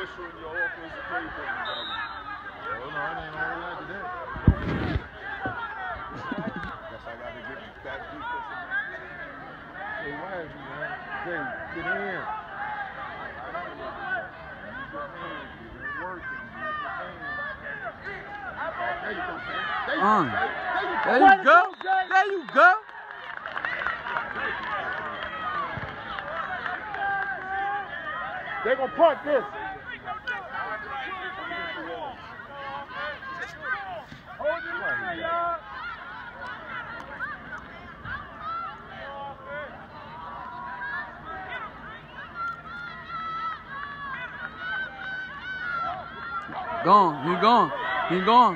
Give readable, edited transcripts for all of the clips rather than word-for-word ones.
special in your offensive playbook, brother. Oh, no, it ain't all like that. Guess I got to get that defensive. Hey, why is you, man? Jay, get in. There you go, Sam. There you go. There you go. They're going to punt this. Hold it right, y'all. Gone. He gone. He gone.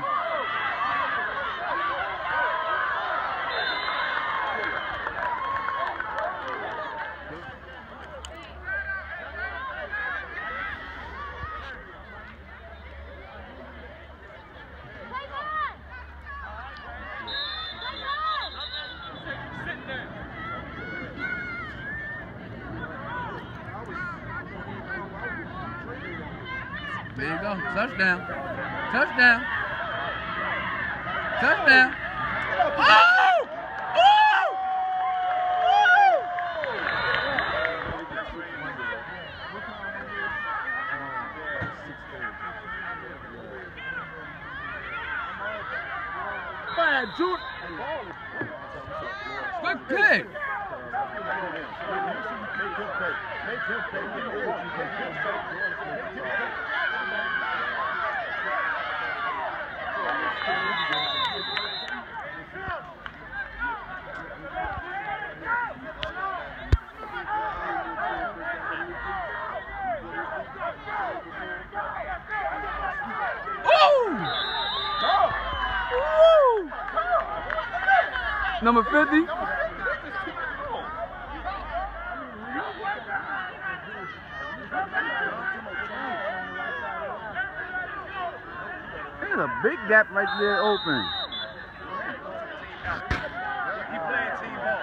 There you go. Touchdown. Touchdown. Touchdown. Oh! Oh! Oh! Fine, Jude. Good pick. Make him pay. Number 50. There's a big gap right there open. He playing team ball.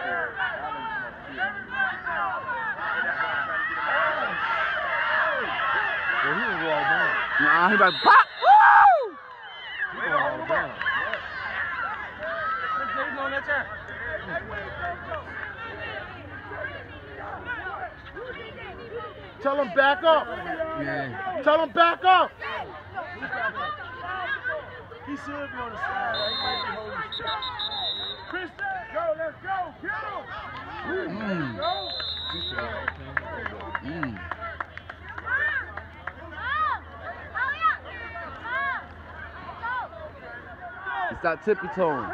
Well, he was all down. Nah, he about to pop. Woo! He was all down. Tell him back up. Yeah. Tell him back up. He should be on the side. Chris, go, let's go. Get him. Stop tippy-toeing.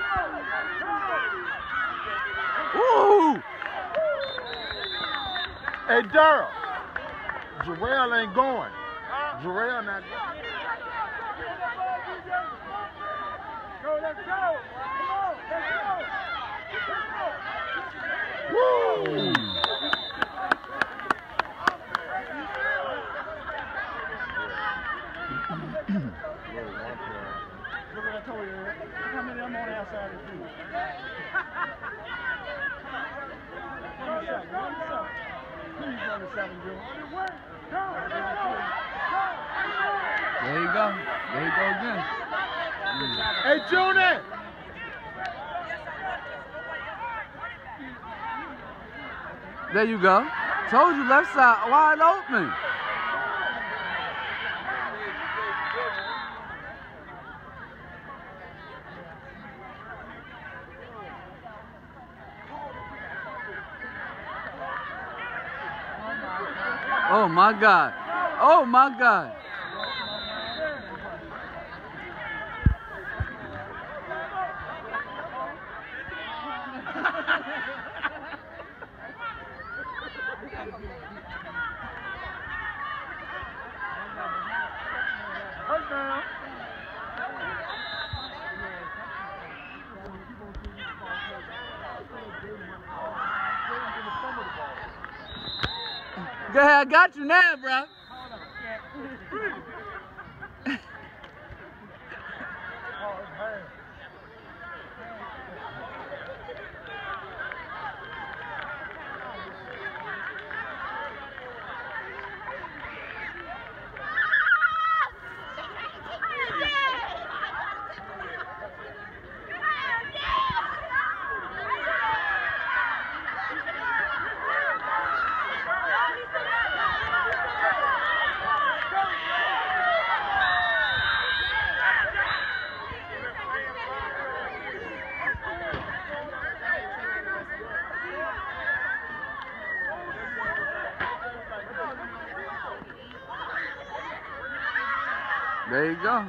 Ooh! Hey, Daryl. Jarrell ain't going. Jarrell not going. Go, let's go. Come on, let's go. Woo! Look what I told you. How many of them on the outside of you? Please run the 7, Joe. There you go. There you go again. Hey, Junior! There you go. Told you left side wide open. Oh my God. Oh my God. Go ahead, I got you now, bro. There you go.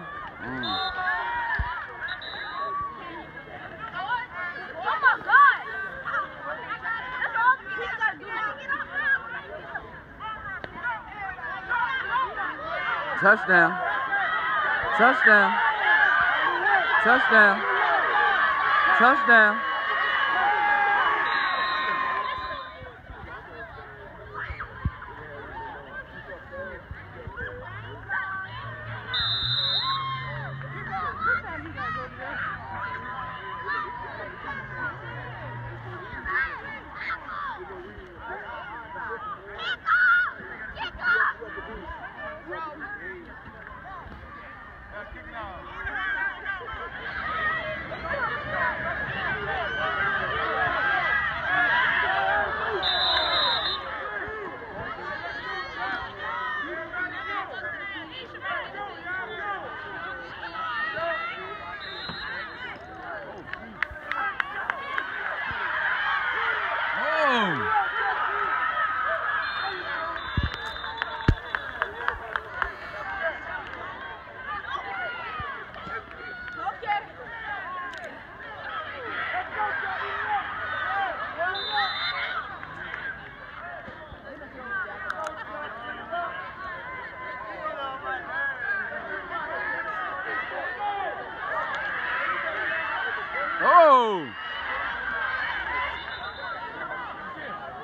Touchdown. Touchdown. Touchdown. Touchdown. Oh!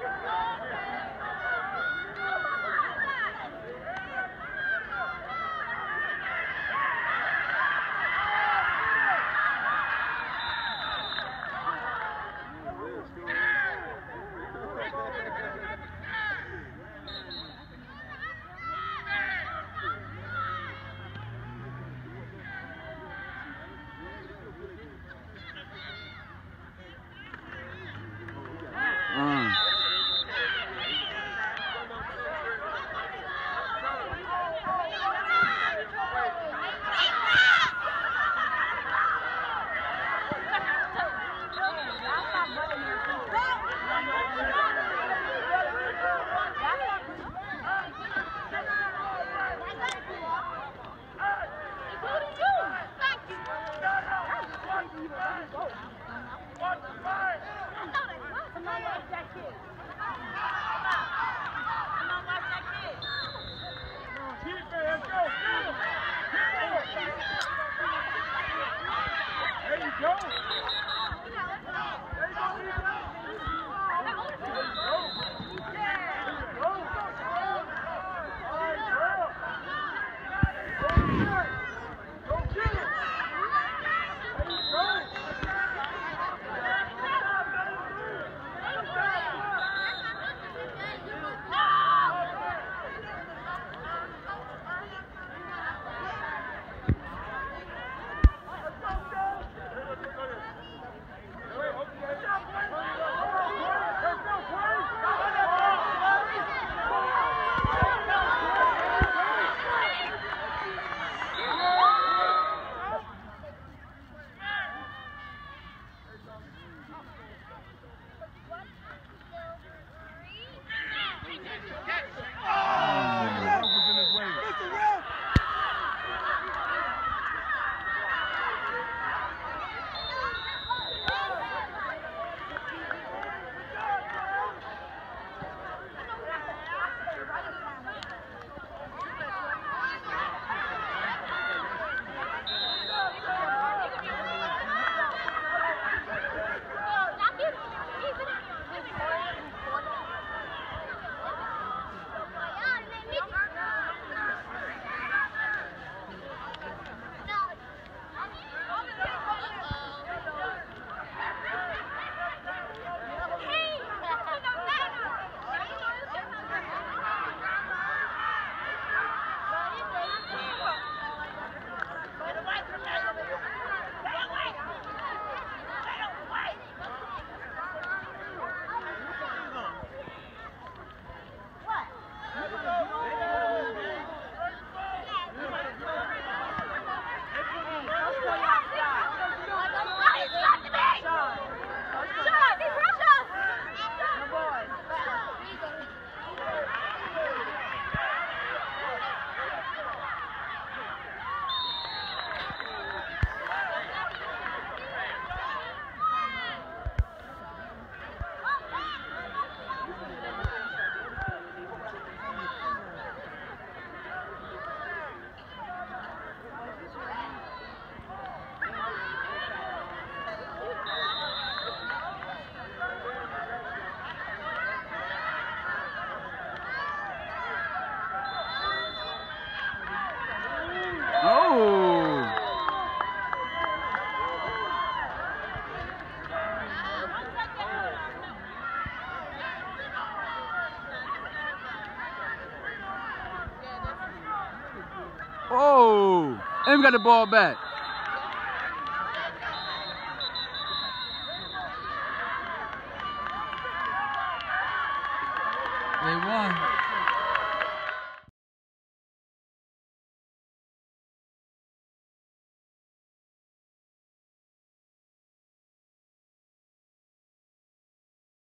Oh, and we got the ball back. They won.